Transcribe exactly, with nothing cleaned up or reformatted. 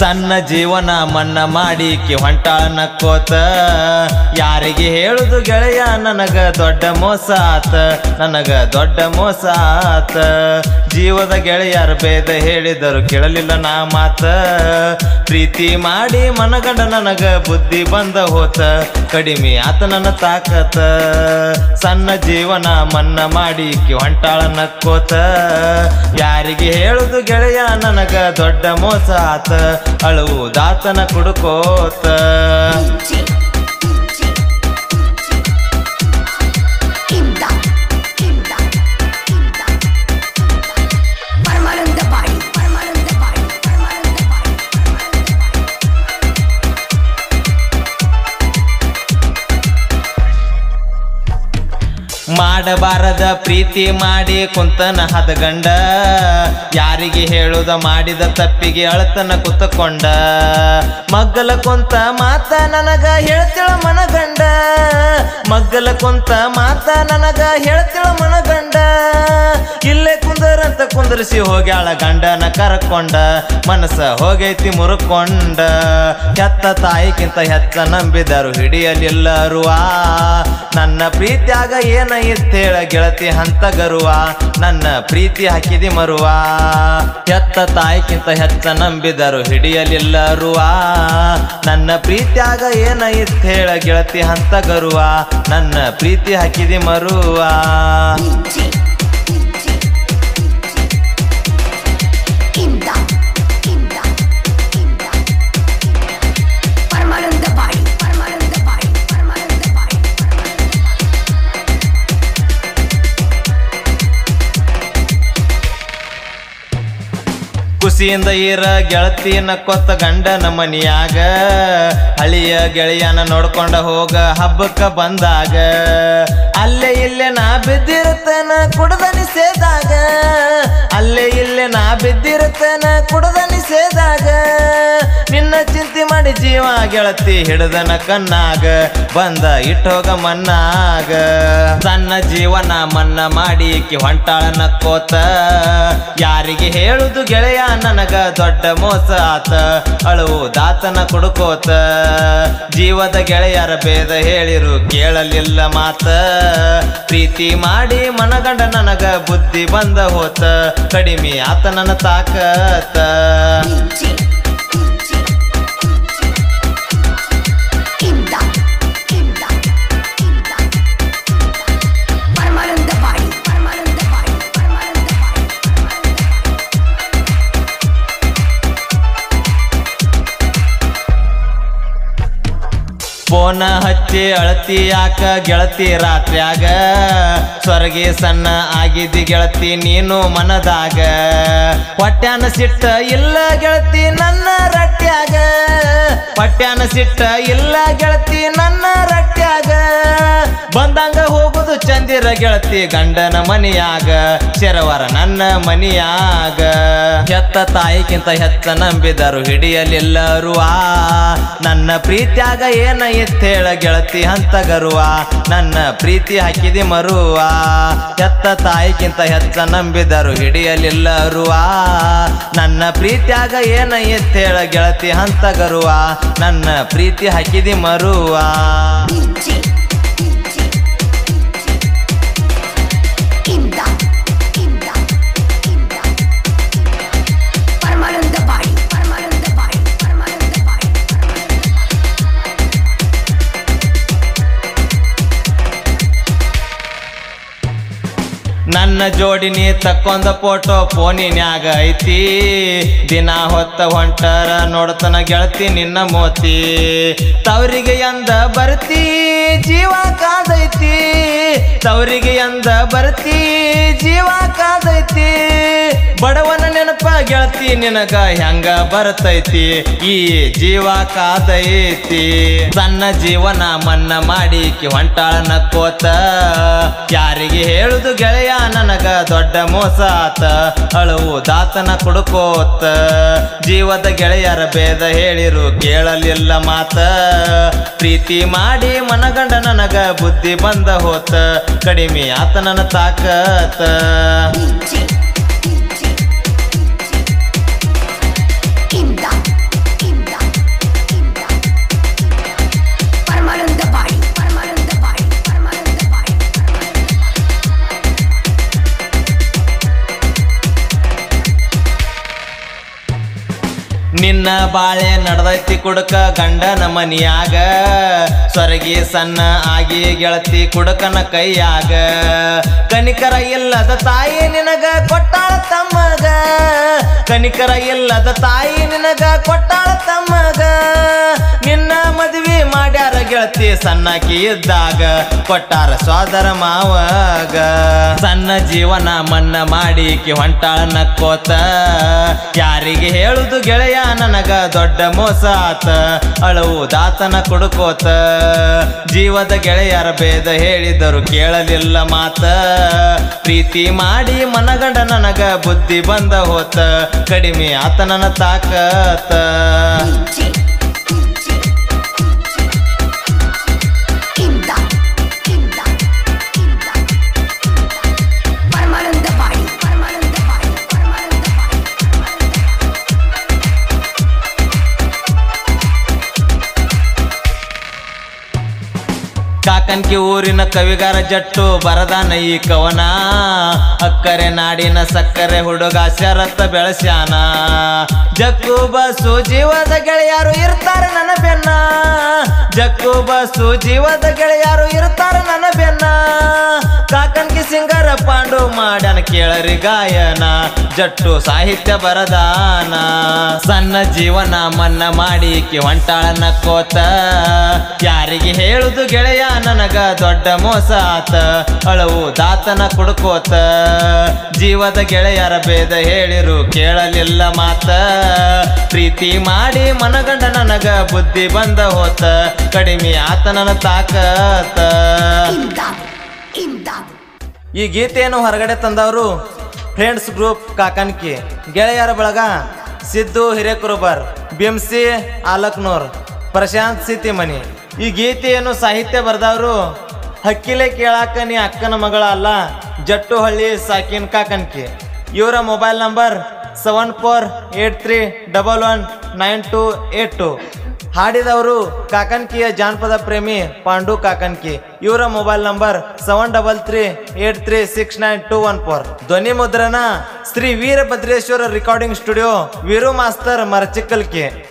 ಸಣ್ಣ ಜೀವನ ಮನ್ನ ಮಾಡಿಕಿ ಹೊಂಟಾಳ ನಕ್ಕೋತ ಯಾರಿಗೆ ಹೇಳುದು ಗೆಳೆಯ ನನಗ ದೊಡ್ಡ ಮೋಸ ಆತ ನನಗ ದೊಡ್ಡ ಮೋಸ ಆತ ಜೀವದ ಗೆಳೆಯರ ಭೇದ ಹೇಳಿದರು ಕೇಳಲಿಲ್ಲ ನಾ ಮಾತ ಪ್ರೀತಿ ಮಾಡಿ ಮನಗಂಡ ನನಗ ಬುದ್ಧಿ ಬಂದ ಹೋತ ಕಡಿಮೆ ಆತ ನನ್ನ ತಾಕತ ಸಣ್ಣ ಜೀವನ ಮನ್ನ ಮಾಡಿಕಿ ಹೊಂಟಾಳ ನಕ್ಕೋತ ಯಾರಿಗೆ ಹೇಳುದು ಗೆಳೆಯ ನನಗ ದೊಡ್ಡ ಮೋಸ ಆತ ಅಳುವುದಾತನ ಕುಡುಕೋತ ಮಾಡಬಾರದ ಪ್ರೀತಿ ಮಾಡಿ ಕುಂತನ ಹದಗಂಡ ಯಾರಿಗೆ ಹೇಳುದ ಮಾಡಿದ ತಪ್ಪಿಗೆ ಅಳತನ ಕುತ್ತಕೊಂಡ ಮಗ್ಗಲ ಕುಂತ ಮಾತ ನನಗ ಹೇಳ್ತಿಳ ಮನಗಂಡ ಮಗ್ಗಲ ಕುಂತ ಮಾತ ನನಗ ಹೇಳ್ತಿಳ ಮನಗಂಡ ಇಲ್ಲೇ ಕುಂದರಂತ ಕುಂದರ್ಸಿ ಹೋಗ್ಯಾಳ ಗಂಡನ ಕರ್ಕೊಂಡ ಮನಸ್ಸ ಹೋಗೈತಿ ಮುರುಕೊಂಡ ಹೆತ್ತ ತಾಯಿಗಿಂತ ಹೆಚ್ಚ ನಂಬಿದರು ಹಿಡಿಯಲಿಲ್ಲರುವ ನನ್ನ ಪ್ರೀತಿಯಾಗ ಏನ ಇತ್ತೇಳ ಗೆಳತಿ ಹಂತ ಗರುವ ನನ್ನ ಪ್ರೀತಿ ಹಾಕಿದಿ ಮರುವ ಹೆತ್ತ ತಾಯಿಗಿಂತ ಹೆಚ್ಚ ನಂಬಿದರು ಹಿಡಿಯಲಿಲ್ಲರುವ ನನ್ನ ಪ್ರೀತಿಯಾಗ ಏನ ಇತ್ತೇಳ ಗೆಳತಿ ಹಂತ ಗರುವ ನನ್ನ ಪ್ರೀತಿ ಹಾಕಿದಿ ಮರುವ ಖುಷಿಯಿಂದ ಇರ ಗೆಳತಿ ನಕ್ಕೊತ್ತ ಗಂಡನ ಮನಿಯಾಗ ಹಳಿಯ ಗೆಳೆಯನ ನೋಡ್ಕೊಂಡ ಹೋಗ ಹಬ್ಬಕ್ಕ ಬಂದಾಗ ಅಲ್ಲೇ ಇಲ್ಲೇ ನಾ ಬಿದ್ದಿರುತ್ತೇನ ಕುಡ್ದ ನಿಸೇದಾಗ ಅಲ್ಲೇ ಇಲ್ಲೇ ನಾ ಬಿದ್ದಿರುತ್ತೇನ ಕುಡ್ದ ನಿಸೇದಾಗ ನಿನ್ನ ಚಿಂತೆ ಮಾಡಿ ಜೀವ ಗೆಳತಿ ಹಿಡ್ದನ ಕಣ್ಣಾಗ ಬಂದ ಇಟ್ಟೋಗ ಮನ್ನಾಗ ಸಣ್ಣ ಜೀವನ ಮನ್ನ ಮಾಡಿಕಿ ಹೊಂಟಾಳ ನಕ್ಕೋತ ಯಾರಿಗೆ ಹೇಳುದು ಗೆಳೆಯ ನನಗ ದೊಡ್ಡ ಮೋಸ ಆತ ಅಳುವುದಾತನ ಕುಡುಕೋತ ಜೀವದ ಗೆಳೆಯರ ಭೇದ ಹೇಳಿರು ಕೇಳಲಿಲ್ಲ ಮಾತ ಪ್ರೀತಿ ಮಾಡಿ ಮನಗಂಡ ನನಗ ಬುದ್ಧಿ ಬಂದ ಹೋತ ಕಡಿಮೆ ಆತ ನನ್ನ ತಾಕತ ಫೋನ ಹಚ್ಚಿ ಅಳತಿ ಯಾಕ ಗೆಳತಿ ರಾತ್ರಿಯಾಗ ಸ್ವರ್ಗೆ ಸಣ್ಣ ಆಗಿದ್ದಿ ಗೆಳತಿ ನೀನು ಮನದಾಗ ಹೊಟ್ಯಾನ ಸಿಟ್ಟ ಇಲ್ಲ ಗೆಳತಿ ನನ್ನ ರಟ್ಯಾಗ ಹೊಟ್ಯಾನ ಸಿಟ್ಟ ಇಲ್ಲ ಗೆಳತಿ ನನ್ನ ರಟ್ಯಾಗ ಬಂದಂಗ ಹೋಗುದು ಚಂದಿರ ಗೆಳತಿ ಗಂಡನ ಮನಿಯಾಗ ಶರವರ ನನ್ನ ಮನಿಯಾಗ ಹೆತ್ತ ತಾಯಿಗಿಂತ ಹೆಚ್ಚ ನಂಬಿದರು ಹಿಡಿಯಲಿಲ್ಲರುವ ನನ್ನ ಪ್ರೀತಿಯಾಗ ಏನ ಇತ್ತೇಳ ಗೆಳತಿ ಹಂತ ಗರುವ ನನ್ನ ಪ್ರೀತಿ ಹಾಕಿದಿ ಮರುವ ಹೆತ್ತ ತಾಯಿಗಿಂತ ಹೆಚ್ಚ ನಂಬಿದರು ಹಿಡಿಯಲಿಲ್ಲರುವ ನನ್ನ ಪ್ರೀತಿಯಾಗ ಏನ ಇತ್ತೇಳ ಗೆಳತಿ ಹಂತ ಗರುವ ನನ್ನ ಪ್ರೀತಿ ಹಾಕಿದಿ ಮರುವ ನನ್ನ ಜೋಡಿ ನೀ ತಕ್ಕೊಂದ ಫೋಟೋ ಫೋನಿನ್ಯಾಗ ಐತಿ ದಿನ ಹೊತ್ತ ಹೊಂಟರ ನೋಡ್ತನ ಗೆಳತಿ ನಿನ್ನ ಮೋತಿ ತವರಿಗೆ ಎಂದ ಬರ್ತಿ ಜೀವ ಕಾದೈತಿ ತವರಿಗೆ ಎಂದ ಬರ್ತಿ ಜೀವ ಕಾದೈತಿ ಬಡವನ ನೆನಪ ಗೆಳತಿ ನಿನಗ ಹೆಂಗ ಬರ್ತೈತಿ ಈ ಜೀವ ಕಾದೈತಿ ಸಣ್ಣ ಜೀವನ ಮನ್ನ ಮಾಡಿಕಿ ಹೊಂಟಾಳ ನಕ್ಕೋತ ಯಾರಿಗೆ ಹೇಳುದು ಗೆಳೆಯ ನನಗ ದೊಡ್ಡ ಮೋಸ ಆತ ಅಳುವುದಾತನ ಕುಡುಕೋತ ಜೀವದ ಗೆಳೆಯರ ಭೇದ ಹೇಳಿರು ಕೇಳಲಿಲ್ಲ ಮಾತ ಪ್ರೀತಿ ಮಾಡಿ ಮನಗಂಡ ನನಗ ಬುದ್ಧಿ ಬಂದ ಹೋತ ಕಡಿಮೆ ಆತ ನನ್ನ ತಾಕತ ನಿನ್ನ ಬಾಳೆ ನಡ್ದೈತಿ ಕುಡಕ ಗಂಡನ ಮನಿಯಾಗ ಸ್ವರ್ಗಿ ಸಣ್ಣ ಆಗಿ ಗೆಳತಿ ಕುಡಕನ ಕೈಯಾಗ ಕನಿಕರ ಇಲ್ಲದ ತಾಯಿ ನಿನಗ ಕೊಟ್ಟಾಳ ತಮ್ಮಗ ಕನಿಕರ ಇಲ್ಲದ ತಾಯಿ ನಿನಗ ಕೊಟ್ಟಾಳ ತಮ್ಮಗ ನಿನ್ನ ಮದುವೆ ಮಾಡ್ಯಾರ ಗೆಳತಿ ಸಣ್ಣಕಿ ಇದ್ದಾಗ ಕೊಟ್ಟಾರ ಸೋದರ ಮಾವಗ ಸಣ್ಣ ಜೀವನ ಮನ್ನ ಮಾಡಿಕಿ ಹೊಂಟಾಳ ನಕ್ಕೋತ ಯಾರಿಗೆ ಹೇಳುದು ಗೆಳೆಯ ನನಗ ದೊಡ್ಡ ಮೋಸ ಆತ ಅಳುವುದಾತನ ಕುಡುಕೋತ ಜೀವದ ಗೆಳೆಯರ ಭೇದ ಹೇಳಿದರು ಕೇಳಲಿಲ್ಲ ಮಾತ ಪ್ರೀತಿ ಮಾಡಿ ಮನಗಂಡ ನನಗ ಬುದ್ಧಿ ಬಂದ ಹೋತ ಕಡಿಮೆ ಆತ ನನ್ನ ತಾಕತ ಕಾಕನ್ಕಿ ಊರಿನ ಕವಿಗಾರ ಜಟ್ಟು ಬರದಾನ ಈ ಕವನ ಅಕ್ಕರೆ ನಾಡಿನ ಸಕ್ಕರೆ ಹುಡುಗ ಶರತ್ತ ಬೆಳಸ್ಯಾನ ಜಕ್ಕು ಬಸ್ಸು ಜೀವದ ಗೆಳೆಯರು ಇರ್ತಾರ ನನ್ನ ಬೆನ್ನ ಜಕ್ಕು ಬಸ್ಸು ಜೀವದ ಗೆಳೆಯರು ಇರ್ತಾರ ನನ್ನ ಬೆನ್ನ ಕಾಕನ್ಕಿ ಸಿಂಗರ ಪಾಂಡು ಮಾಡ್ಯಾನ ಕೇಳರಿ ಗಾಯನ ಜಟ್ಟು ಸಾಹಿತ್ಯ ಬರದಾನ ಸಣ್ಣ ಜೀವನ ಮನ್ನ ಮಾಡಿಕಿ ಹೊಂಟಾಳ ನಕ್ಕೋತ ಯಾರಿಗೆ ಹೇಳುದು ಗೆಳೆಯ ನನಗ ದೊಡ್ಡ ಮೋಸ ಆತ ಅಳುವುದಾತನ ಕುಡ್ಕೋತ ಜೀವದ ಗೆಳೆಯರ ಭೇದ ಹೇಳಿರು ಕೇಳಲಿಲ್ಲ ಮಾತ ಪ್ರೀತಿ ಮಾಡಿ ಮನಗಂಡ ನನಗ ಬುದ್ಧಿ ಬಂದ ಹೋತ ಕಡಿಮೆ ಆತನನ ತಾಕತ ಈ ಗೀತೆಯನ್ನು ಹೊರಗಡೆ ತಂದವರು ಫ್ರೆಂಡ್ಸ್ ಗ್ರೂಪ್ ಕಾಕನ್ಕಿ ಗೆಳೆಯರ ಬಳಗ ಸಿದ್ದು ಹಿರೇಕುರುಬರ್ ಬಿಂಸಿ ಆಲಕ್ನೂರ್ ಪ್ರಶಾಂತ್ ಸಿತಿಮನಿ ಈ ಗೀತೆಯನ್ನು ಸಾಹಿತ್ಯ ಬರೆದವರು ಹಕ್ಕಿಲೆ ಕೇಳಾಕ ನೀ ಅಕ್ಕನ ಮಗಳ ಅಲ್ಲ ಜಟ್ಟುಹಳ್ಳಿ ಸಾಕಿನ್ ಕಾಕನ್ಕಿ ಇವರ mobile number seven four eight three double one nine two eight two ಹಾಡಿದವರು ಕಾಕನ್ಕಿಯ ಜಾನಪದ ಪ್ರೇಮಿ ಪಾಂಡು ಕಾಕನ್ಕಿ ಇವರ mobile number seven double three eight three six nine two one four ಧ್ವನಿ ಮುದ್ರಣ Shri Veerabhadreshwara recording studio Veeru master ಮರಚಿಕ್ಕಲ್ಕಿ.